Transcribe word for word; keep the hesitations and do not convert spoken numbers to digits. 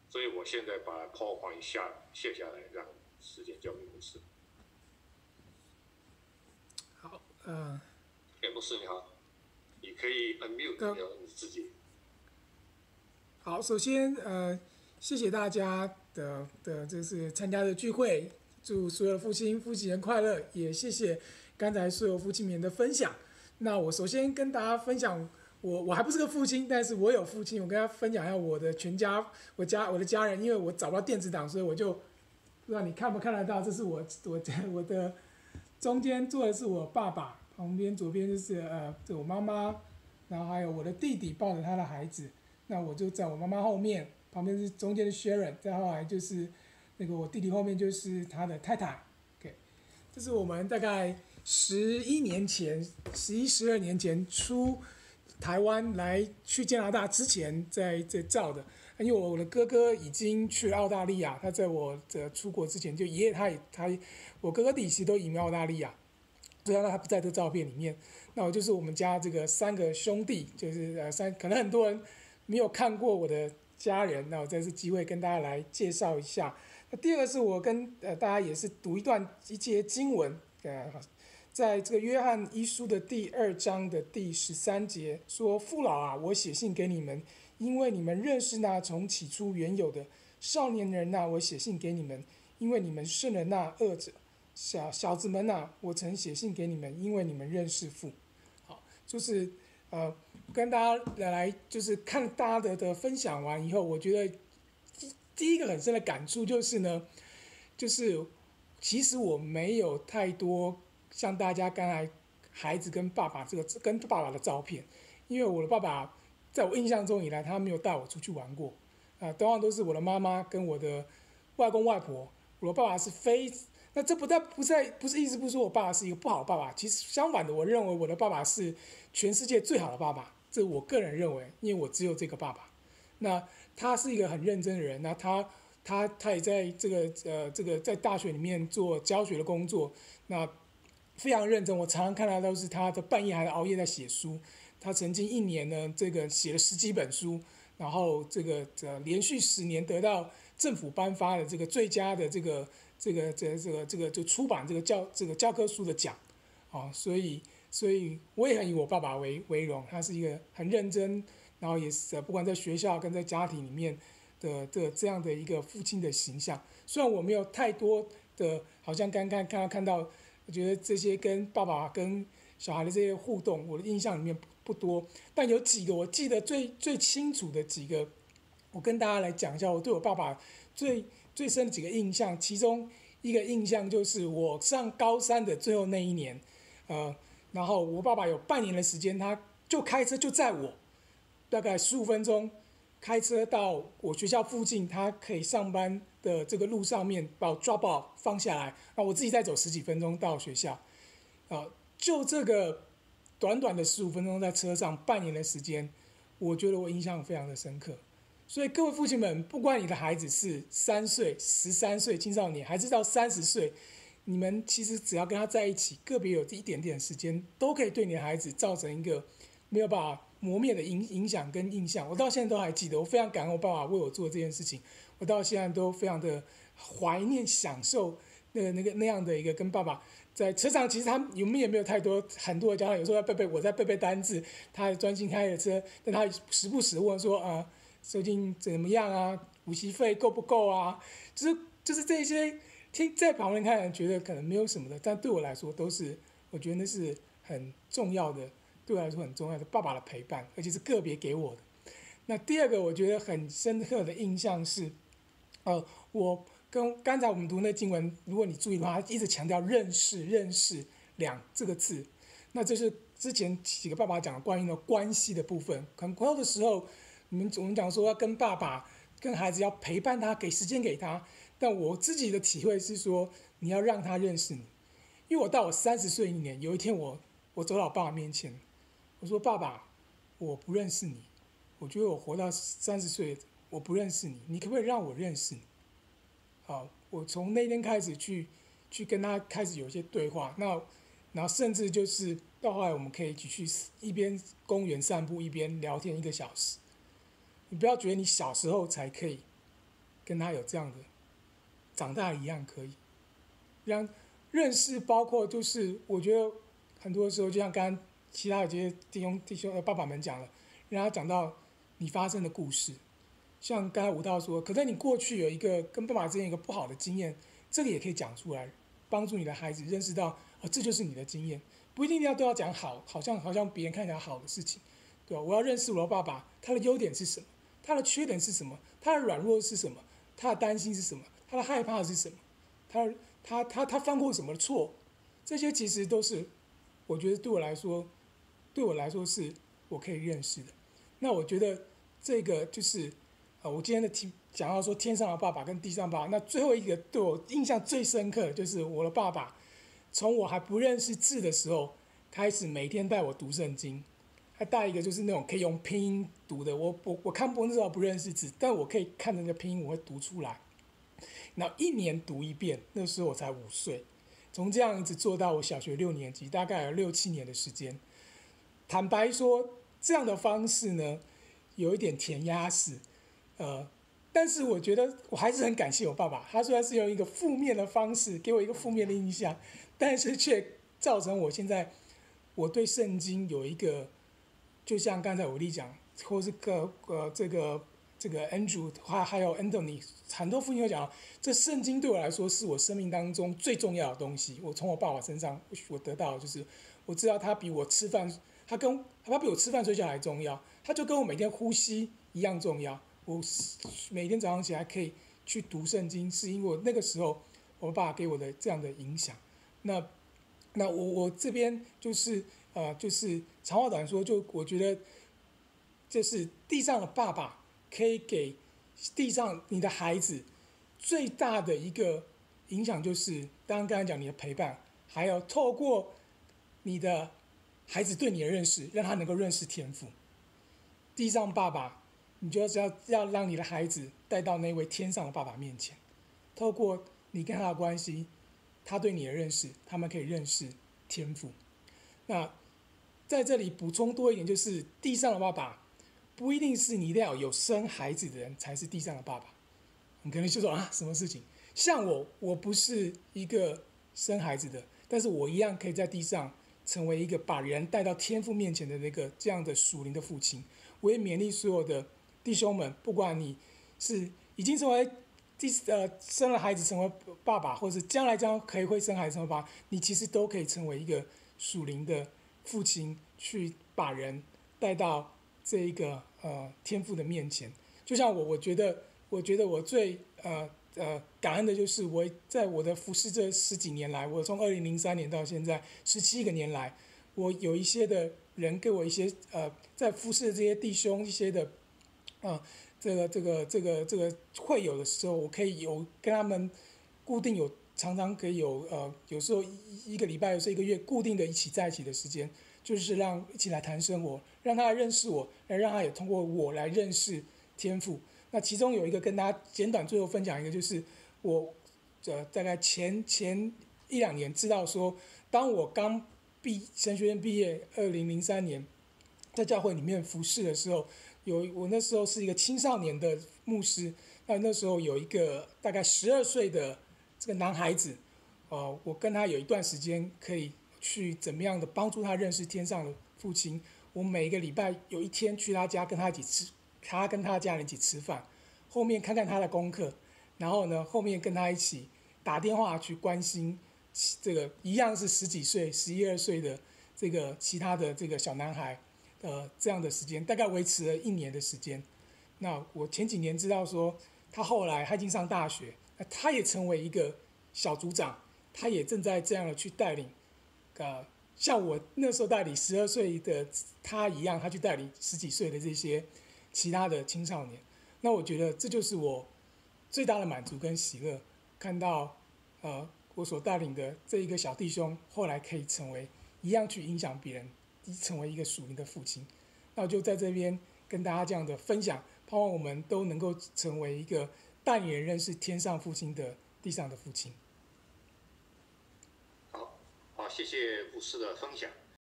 所以我现在把 PowerPoint 下卸下来，让时间交给牧师。 好，呃， 哎，牧师你好，你可以 unmute 你自己。 好，首先呃，谢谢大家的的就是参加的聚会，祝所有的父亲父亲节快乐，也谢谢刚才所有父亲们的分享。那我首先跟大家分享，我我还不是个父亲，但是我有父亲，我跟他分享一下我的全家，我家我的家人，因为我找不到电子档，所以我就不知道你看不看得到，这是我我我的中间坐的是我爸爸，旁边左边就是呃我妈妈，然后还有我的弟弟抱着他的孩子。那我就在我妈妈后面，旁边是中间的 Sharon， 再后来就是那个我弟弟后面就是他的太太。OK， 这是我们大概十一年前、十一、十二年前出台湾来去加拿大之前在在照的。因为我的哥哥已经去澳大利亚，他在我的出国之前就爷爷他也他我哥哥弟其实都移民澳大利亚，所以他不在这照片里面。那我就是我们家这个三个兄弟，就是呃三可能很多人没有看过我的家人，那我这次机会跟大家来介绍一下。那第二个是我跟呃大家也是读一段一节经文，呃，在这个约翰一书的第二章的第十三节说：“父老啊，我写信给你们，因为你们认识那从起初原有的；少年人呐、啊，我写信给你们，因为你们胜了那恶者；小小子们呐、啊，我曾写信给你们，因为你们认识父。”好，就是呃。跟大家来就是看大家的的分享完以后，我觉得第一个很深的感触就是呢，就是其实我没有太多像大家刚才孩子跟爸爸这个跟爸爸的照片，因为我的爸爸在我印象中以来，他没有带我出去玩过，啊、呃，通常都是我的妈妈跟我的外公外婆。我的爸爸是非，那这不但不在不是意思不是说我爸爸是一个不好的爸爸，其实相反的，我认为我的爸爸是全世界最好的爸爸。这我个人认为，因为我只有这个爸爸。那他是一个很认真的人，那他他他也在这个呃这个在大学里面做教学的工作，那非常认真。我常常看到都是他的半夜还熬夜在写书。他曾经一年呢，这个写了十几本书，然后这个呃连续十年得到政府颁发的这个最佳的这个这个这这个这个就出版这个教这个教科书的奖，啊，所以。所以我也很以我爸爸为为荣，他是一个很认真，然后也是不管在学校跟在家庭里面的的这样的一个父亲的形象。虽然我没有太多的，好像刚刚看到看到，我觉得这些跟爸爸跟小孩的这些互动，我的印象里面不多，但有几个我记得最最清楚的几个，我跟大家来讲一下我对我爸爸最最深的几个印象。其中一个印象就是我上高三的最后那一年，呃。然后我爸爸有半年的时间，他就开车就载我，大概十五分钟，开车到我学校附近，他可以上班的这个路上面把我 drop off 放下来，那我自己再走十几分钟到学校，啊，就这个短短的十五分钟在车上，半年的时间，我觉得我印象非常的深刻。所以各位父亲们，不管你的孩子是三岁、十三岁青少年，还是到三十岁。你们其实只要跟他在一起，个别有一点点时间，都可以对你的孩子造成一个没有办法磨灭的影影响跟印象。我到现在都还记得，我非常感恩我爸爸为我做这件事情，我到现在都非常的怀念、享受那个那个那样的一个跟爸爸在车上。其实他有没有没有太多很多的交流，有时候要背背，我在背背单字，他专心开着车，但他时不时问说啊，最近怎么样啊？补习费够不够啊？就是就是这些。听在旁人看来觉得可能没有什么的，但对我来说都是，我觉得那是很重要的，对我来说很重要的爸爸的陪伴，而且是个别给我的。那第二个我觉得很深刻的印象是，呃，我跟刚才我们读那经文，如果你注意的话，他一直强调认识、认识两这个字，那这是之前几个爸爸讲的关于的关系的部分。很多的时候，你们我们讲说要跟爸爸、跟孩子要陪伴他，给时间给他。但我自己的体会是说，你要让他认识你，因为我到我三十岁一年，有一天我我走到我爸爸面前，我说：“爸爸，我不认识你，我觉得我活到三十岁，我不认识你，你可不可以让我认识你？”好，我从那天开始去去跟他开始有一些对话，那然后甚至就是到后来我们可以一起去一边公园散步一边聊天一个小时。你不要觉得你小时候才可以。 跟他有这样的长大一样可以让认识，包括就是我觉得很多时候就像刚刚其他的这些弟兄弟兄呃爸爸们讲了，让他讲到你发生的故事，像刚才吴道说，可能你过去有一个跟爸爸之间有一个不好的经验，这个也可以讲出来，帮助你的孩子认识到，哦，这就是你的经验，不一定要都要讲好，好像好像别人看起来好的事情，对吧？我要认识我的爸爸，他的优点是什么，他的缺点是什么，他的软弱是什么，他的担心是什么，他的害怕是什么，他他他他犯过什么错，这些其实都是我觉得对我来说，对我来说是我可以认识的。那我觉得这个就是呃，我今天的题讲到说天上的爸爸跟地上的爸爸，那最后一个对我印象最深刻的就是我的爸爸，从我还不认识字的时候开始，每天带我读圣经。他带一个就是那种可以用拼音读的，我我我看不那时候不认识字，但我可以看那个拼音，我会读出来。然后一年读一遍，那时候我才五岁，从这样一直做到我小学六年级，大概有六七年的时间。坦白说，这样的方式呢，有一点填鸭式，呃，但是我觉得我还是很感谢我爸爸，他虽然是用一个负面的方式给我一个负面的印象，但是却造成我现在我对圣经有一个，就像刚才我弟讲，或是个呃这个这个 Andrew 还还有 Anthony 很多父亲都讲，这圣经对我来说是我生命当中最重要的东西。我从我爸爸身上我得到的就是，我知道他比我吃饭，他跟他比我吃饭睡觉还重要，他就跟我每天呼吸一样重要。我每天早上起来可以去读圣经，是因为我那个时候我爸爸给我的这样的影响。那那我我这边就是呃就是长话短说，就我觉得就是地上的爸爸可以给地上你的孩子最大的一个影响，就是当然刚才讲你的陪伴，还有透过你的孩子对你的认识，让他能够认识天父。地上爸爸，你就是要要让你的孩子带到那位天上的爸爸面前，透过你跟他的关系，他对你的认识，他们可以认识天父。那在这里补充多一点，就是地上的爸爸不一定是你一定要有生孩子的人才是地上的爸爸。你可能就说啊，什么事情？像我，我不是一个生孩子的，但是我一样可以在地上成为一个把人带到天父面前的那个这样的属灵的父亲。我也勉励所有的弟兄们，不管你是已经成为第呃生了孩子成为爸爸，或是将来将可以会生孩子成为爸爸，你其实都可以成为一个属灵的父亲，去把人带到这一个呃天父的面前。就像我，我觉得，我觉得我最呃呃感恩的就是我在我的服侍这十几年来，我从二零零三年到现在十七个年来，我有一些的人给我一些呃在服侍的这些弟兄一些的啊、呃、这个这个这个这个会有的时候，我可以有跟他们固定有常常可以有呃有时候一一个礼拜有时候一个月固定的一起在一起的时间，就是让一起来谈生活，让他认识我，来让他也通过我来认识天父。那其中有一个跟大家简短最后分享一个，就是我呃大概前前一两年知道说，当我刚毕神学院毕业，二零零三年在教会里面服侍的时候，有我那时候是一个青少年的牧师，那那时候有一个大概十二岁的这个男孩子，呃，我跟他有一段时间可以去怎么样的帮助他认识天上的父亲。我每个礼拜有一天去他家跟他一起吃。他跟他的家人一起吃饭，后面看看他的功课，然后呢，后面跟他一起打电话去关心这个一样是十几岁、十一二岁的这个其他的这个小男孩，呃，这样的时间大概维持了一年的时间。那我前几年知道说，他后来他已经上大学，那他也成为一个小组长，他也正在这样的去带领，呃，像我那时候带领十二岁的他一样，他去带领十几岁的这些。其他的青少年，那我觉得这就是我最大的满足跟喜乐，看到呃我所带领的这一个小弟兄后来可以成为一样去影响别人，成为一个属灵的父亲。那我就在这边跟大家这样的分享，盼望我们都能够成为一个带领人认识天上父亲的地上的父亲。 好，好，谢谢牧师的分享。